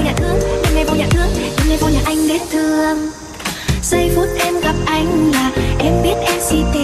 vô nhà thương, đêm nay vô nhà thương, đêm nay vô nhà anh để thương. Giây phút em gặp anh là em biết em si tình.